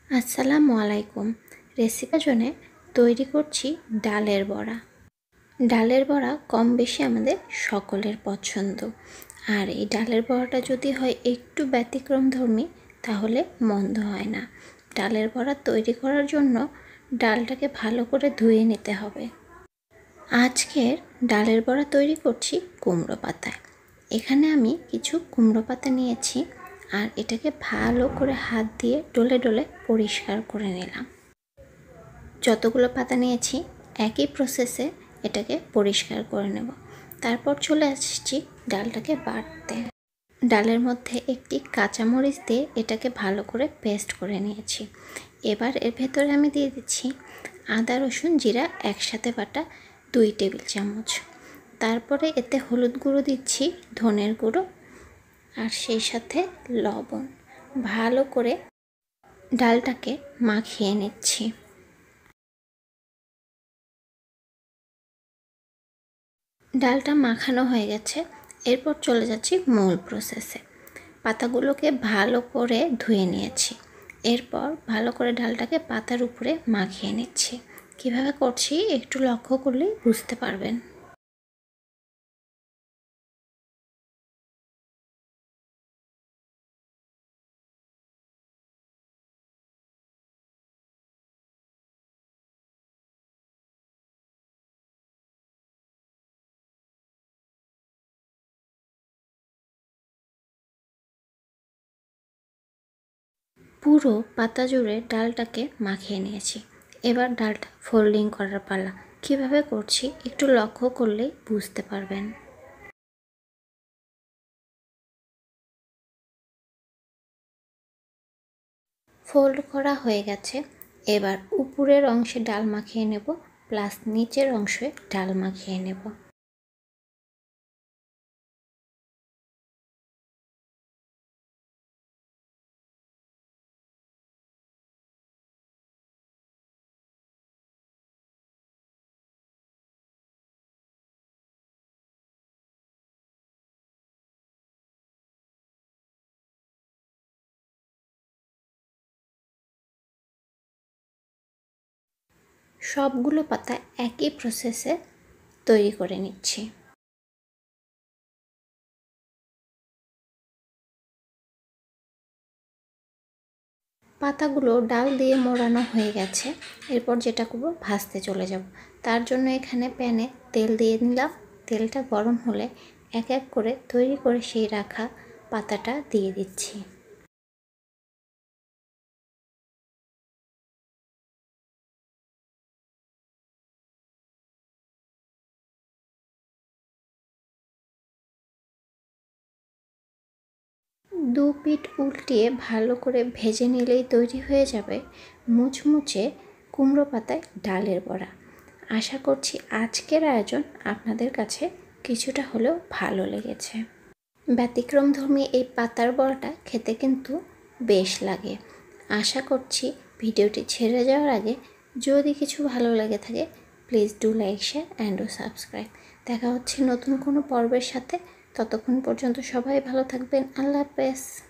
আসসালামু আলাইকুম। রেসিপির জন্য তৈরি করছি ডালের বড়া। ডালের বড়া কম বেশি আমাদের সকলের পছন্দ। আর এই ডালের বড়াটা যদি হয় একটু ব্যতিক্রমধর্মী তাহলে মন্দ হয় না। ডালের বড়া তৈরি করার জন্য ডালটাকে ভালো করে ধুয়ে নিতে হবে। আজকের ডালের বড়া তৈরি করছি কুমড়ো পাতায়। এখানে আমি কিছু কুমড়ো পাতা নিয়েছি আর এটাকে ভালো করে হাত দিয়ে ডলে ডলে পরিষ্কার করে নিলাম। যতগুলো পাতা নিয়েছি একই প্রসেসে এটাকে পরিষ্কার করে নেব। তারপর চলে আসছি ডালটাকে বাটতে। ডালের মধ্যে একটি কাঁচামরিচ দিয়ে এটাকে ভালো করে পেস্ট করে নিয়েছি। এবার এর ভেতরে আমি দিয়ে দিচ্ছি আদা রসুন জিরা একসাথে বাটা 2 টেবিল চামচ। তারপরে এতে হলুদ গুঁড়ো দিচ্ছি, ধনের গুঁড়ো আর সেই সাথে লবণ। ভালো করে ডালটাকে মাখিয়ে নিচ্ছি। ডালটা মাখানো হয়ে গেছে, এরপর চলে যাচ্ছি মূল প্রসেসে। পাতাগুলোকে ভালো করে ধুয়ে নিয়েছি। এরপর ভালো করে ডালটাকে পাতার উপরে মাখিয়ে নিচ্ছি। কিভাবে করছি একটু লক্ষ্য করলেই বুঝতে পারবেন। পুরো পাতা জুড়ে ডালটাকে মাখিয়ে নিয়েছি। এবার ডালটা ফোল্ডিং করার পালা। কিভাবে করছি একটু লক্ষ্য করলেই বুঝতে পারবেন। ফোল্ড করা হয়ে গেছে। এবার উপরের অংশে ডাল মাখিয়ে নেব, প্লাস নিচের অংশে ডাল মাখিয়ে নেব। সবগুলো পাতা একই প্রসেসে তৈরি করে নিচ্ছি। পাতাগুলো ডাল দিয়ে মোড়ানো হয়ে গেছে। এরপর যেটা করব, ভাজতে চলে যাব। তার জন্য এখানে প্যানে তেল দিয়ে নিলাম। তেলটা গরম হলে এক এক করে তৈরি করে সেই রাখা পাতাটা দিয়ে দিচ্ছি। দু পিঠ উল্টিয়ে ভালো করে ভেজে নিলেই তৈরি হয়ে যাবে মুচমুচে কুমড়ো পাতায় ডালের বড়া। আশা করছি আজকের আয়োজন আপনাদের কাছে কিছুটা হলেও ভালো লেগেছে। ব্যতিক্রমধর্মী এই পাতার বড়াটা খেতে কিন্তু বেশ লাগে। আশা করছি ভিডিওটি ছেড়ে যাওয়ার আগে যদি কিছু ভালো লেগে থাকে please do like share and do subscribe. দেখা হচ্ছে নতুন কোনো পর্বের সাথে। ততক্ষণ পর্যন্ত সবাই ভালো থাকবেন। আল্লাহ হাফেজ।